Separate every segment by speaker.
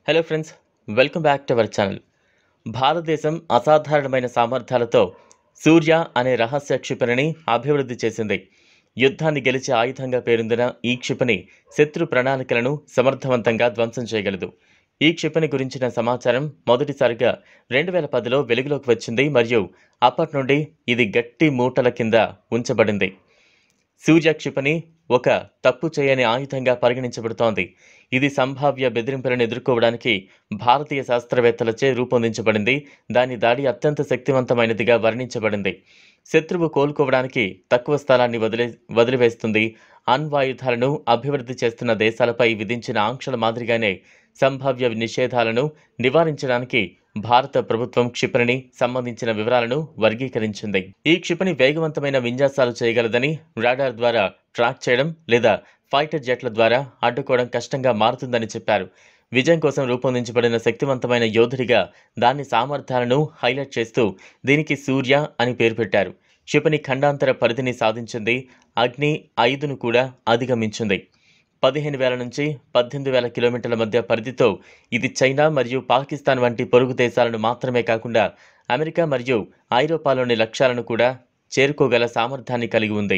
Speaker 1: Hello friends, welcome back to our channel. భారతదేశం అసాధారణమైన సామర్థ్యాలతో సూర్య అనే రహస్య క్షిపణిని అభివృద్ధి చేసింది. యుద్ధాన్ని గెలిచే ఆయుధంగా పేరొందిన ఈ క్షిపణి శత్రు ప్రణాళికలను సమర్థవంతంగా ధ్వంసం చేయగలదు. ఈ క్షిపణి గురించిన సమాచారం మొదటిసారిగా 2010లో వెలుగులోకి వచ్చింది మరియు అప్పటి నుండి ఇది గట్టి మూటల కింద ఉంచబడింది. సూర్య క్షిపణి ఒక తప్పు చేయని ఆయుధంగా పరిగణించబడుతోంది. ఇది సంభావ్య బెదిరింపులను ఎదుర్కోవడానికి భారతీయ శాస్త్రవేత్తలచే రూపొందించబడింది. దాని దాడి అత్యంత శక్తివంతమైనదిగా వర్ణించబడింది. శత్రువు కోలుకోవడానికి తక్కువ స్థలాన్ని వదిలివేస్తుంది. అణ్వాయుధాలను అభివృద్ధి చేస్తున్న దేశాలపై విధించిన ఆంక్షల మాదిరిగానే సంభావ్య నిషేధాలను నివారించడానికి భారత ప్రభుత్వం క్షిపణిని సంబంధించిన వివరాలను వర్గీకరించింది. ఈ క్షిపణి వేగవంతమైన విన్యాసాలు చేయగలదని, రాడార్ ద్వారా ట్రాక్ చేయడం లేదా ఫైటర్ జెట్ల ద్వారా అడ్డుకోవడం కష్టంగా మారుతుందని చెప్పారు. విజయం కోసం రూపొందించబడిన శక్తివంతమైన యోధుడిగా దాని సామర్థ్యాలను హైలైట్ చేస్తూ దీనికి సూర్య అని పేరు పెట్టారు. క్షిపణి ఖండాంతర పరిధిని సాధించింది. అగ్ని 5ను కూడా అధిగమించింది. 15,000 నుంచి 18,000 కిలోమీటర్ల మధ్య పరిధితో ఇది చైనా మరియు పాకిస్తాన్ వంటి పొరుగు దేశాలను మాత్రమే కాకుండా అమెరికా మరియు ఐరోపాలోని లక్ష్యాలను కూడా చేరుకోగల సామర్థ్యాన్ని కలిగి ఉంది.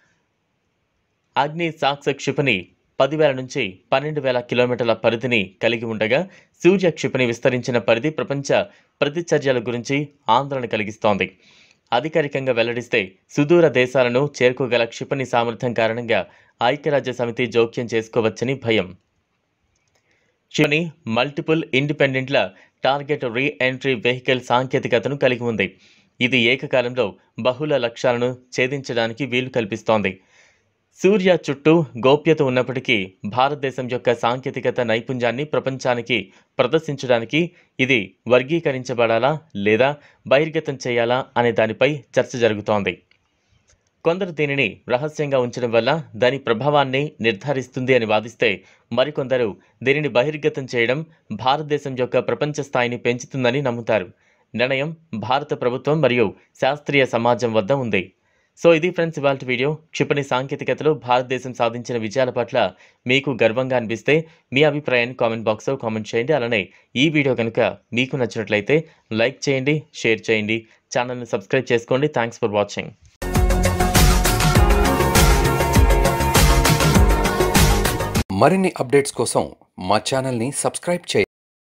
Speaker 1: అగ్ని సాక్స్ క్షిపణి 10,000 నుంచి 12,000 కిలోమీటర్ల పరిధిని కలిగి ఉండగా, సూర్య క్షిపణి విస్తరించిన పరిధి ప్రపంచ ప్రతిచర్యల గురించి ఆందోళన కలిగిస్తోంది. అధికారికంగా వెల్లడిస్తే సుదూర దేశాలను చేరుకోగల క్షిపణి సామర్థ్యం కారణంగా ఐక్యరాజ్య సమితి జోక్యం చేసుకోవచ్చని భయం. క్షిపణి మల్టిపుల్ ఇండిపెండెంట్ల టార్గెట్ రీ ఎంట్రీ వెహికల్ సాంకేతికతను కలిగి ఉంది. ఇది ఏకకాలంలో బహుళ లక్ష్యాలను ఛేదించడానికి వీలు కల్పిస్తోంది. సూర్య చుట్టూ గోప్యత ఉన్నప్పటికీ భారతదేశం యొక్క సాంకేతికత నైపుణ్యాన్ని ప్రపంచానికి ప్రదర్శించడానికి ఇది వర్గీకరించబడాలా లేదా బహిర్గతం చేయాలా అనే దానిపై చర్చ జరుగుతోంది. కొందరు దీనిని రహస్యంగా ఉంచడం వల్ల దాని ప్రభావాన్ని నిర్ధారిస్తుంది అని వాదిస్తే, మరికొందరు దీనిని బహిర్గతం చేయడం భారతదేశం యొక్క ప్రపంచ స్థాయిని పెంచుతుందని నమ్ముతారు. నిర్ణయం భారత ప్రభుత్వం మరియు శాస్త్రీయ సమాజం వద్ద ఉంది. సో ఇది ఫ్రెండ్స్ ఇవాల్టి వీడియో. క్షిపణి సాంకేతికతలో భారతదేశం సాధించిన విజయాల పట్ల మీకు గర్వంగా అనిపిస్తే మీ అభిప్రాయాన్ని కామెంట్ బాక్స్లో కామెంట్ చేయండి. అలానే ఈ వీడియో కనుక మీకు నచ్చినట్లయితే లైక్ చేయండి, షేర్ చేయండి, ఛానల్ని సబ్స్క్రైబ్ చేసుకోండి. Thanks for watching.
Speaker 2: మరిన్ని అప్డేట్స్ కోసం మా ఛానల్ని సబ్స్క్రైబ్ చేయండి.